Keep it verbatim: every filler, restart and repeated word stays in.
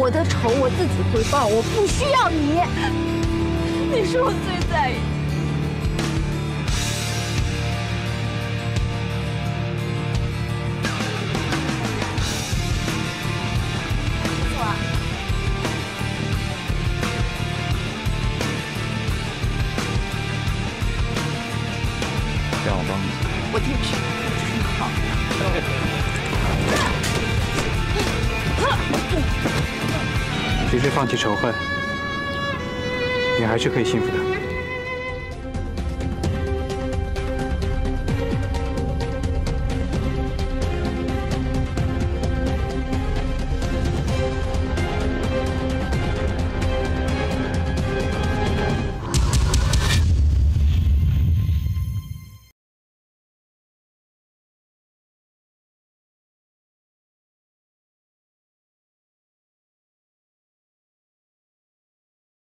我的仇我自己会报，我不需要你。你是我最在意的。不错啊。 让我帮你。 我坚持，我就是你好。 即使放弃仇恨，你还是可以幸福的。